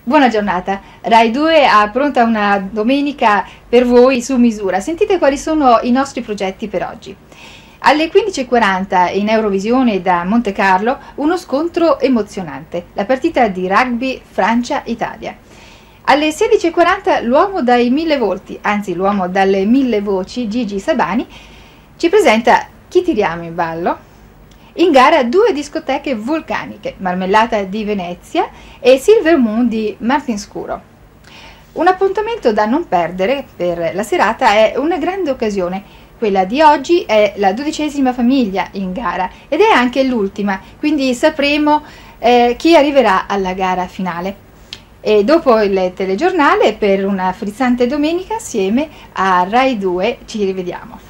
Buona giornata. Rai 2 ha pronta una domenica per voi su misura. Sentite quali sono i nostri progetti per oggi. Alle 15:40 in Eurovisione da Monte Carlo uno scontro emozionante, la partita di rugby Francia-Italia. Alle 16:40 l'uomo dai 1000 volti, anzi l'uomo dalle 1000 voci, Gigi Sabani, ci presenta Chi tiriamo in ballo? In gara due discoteche vulcaniche, Marmellata di Venezia e Silver Moon di Martinscuro. Un appuntamento da non perdere per la serata è una grande occasione. Quella di oggi è la 12ª famiglia in gara ed è anche l'ultima, quindi sapremo chi arriverà alla gara finale. E dopo il telegiornale, per una frizzante domenica assieme a Rai 2, ci rivediamo.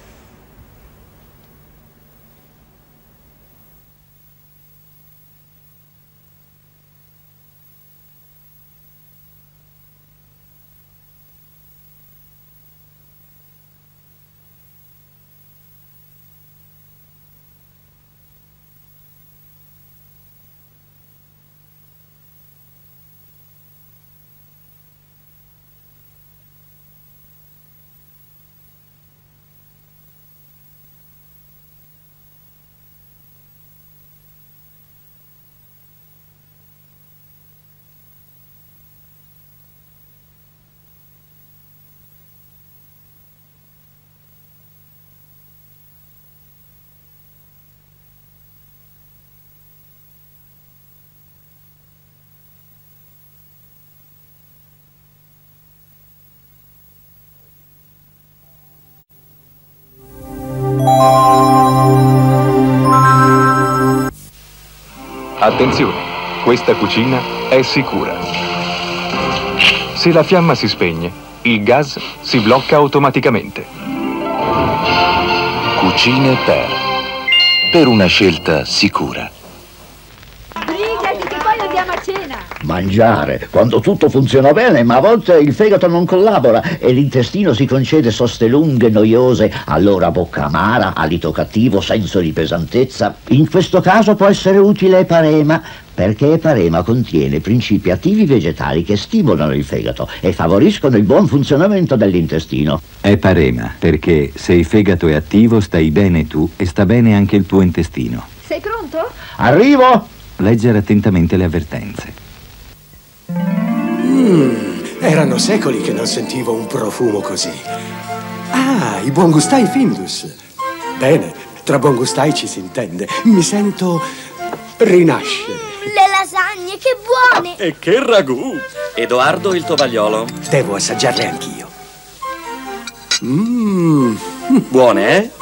Attenzione, questa cucina è sicura. Se la fiamma si spegne, il gas si blocca automaticamente. Cucine per una scelta sicura. Brigati che poi andiamo a cena. Mangiare, quando tutto funziona bene, ma a volte il fegato non collabora e l'intestino si concede soste lunghe, noiose, allora bocca amara, alito cattivo, senso di pesantezza. In questo caso può essere utile Eparema, perché Eparema contiene principi attivi vegetali che stimolano il fegato e favoriscono il buon funzionamento dell'intestino. Eparema, perché se il fegato è attivo stai bene tu e sta bene anche il tuo intestino. Sei pronto? Arrivo! Leggere attentamente le avvertenze. Erano secoli che non sentivo un profumo così. Ah, i buongustai Findus. Bene, tra buongustai ci si intende. Mi sento rinascere. Le lasagne, che buone! E che ragù! Edoardo il tovagliolo. Devo assaggiarle anch'io. Buone, eh?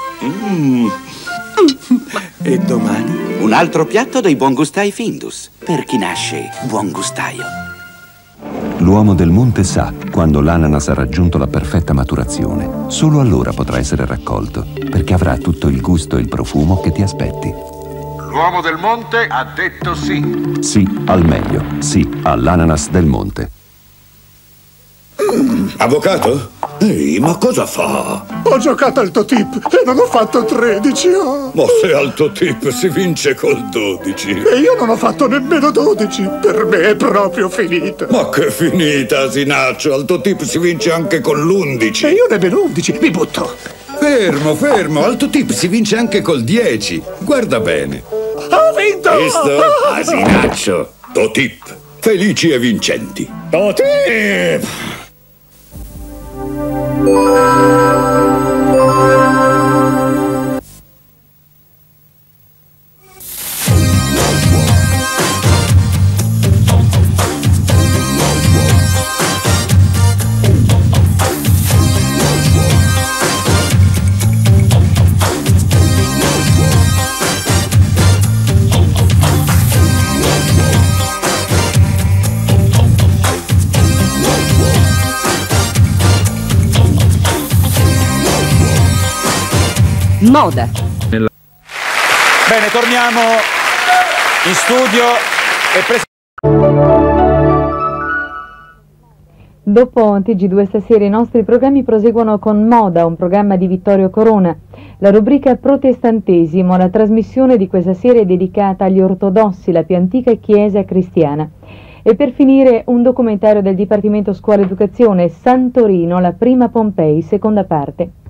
E domani? Un altro piatto dei buongustai Findus, per chi nasce buongustaio. L'uomo del monte sa, quando l'ananas ha raggiunto la perfetta maturazione, solo allora potrà essere raccolto, perché avrà tutto il gusto e il profumo che ti aspetti. L'uomo del monte ha detto sì. Sì al meglio, sì all'ananas del monte. Avvocato? Ehi, ma cosa fa? Ho giocato al Totip e non ho fatto 13. Ma se al Totip si vince col 12. E io non ho fatto nemmeno 12. Per me è proprio finita. Ma che finita, asinaccio. Al Totip si vince anche con l'11. E io nemmeno 11. Mi butto. Fermo, fermo. Al Totip si vince anche col 10. Guarda bene. Ho vinto! Visto? Asinaccio. Totip. Felici e vincenti. Totip! Moda. Bene, torniamo in studio Dopo TG2 stasera i nostri programmi proseguono con Moda, un programma di Vittorio Corona. La rubrica Protestantesimo, la trasmissione di questa sera è dedicata agli ortodossi, la più antica chiesa cristiana. E per finire un documentario del Dipartimento Scuola Educazione, Santorino, la prima Pompei, seconda parte.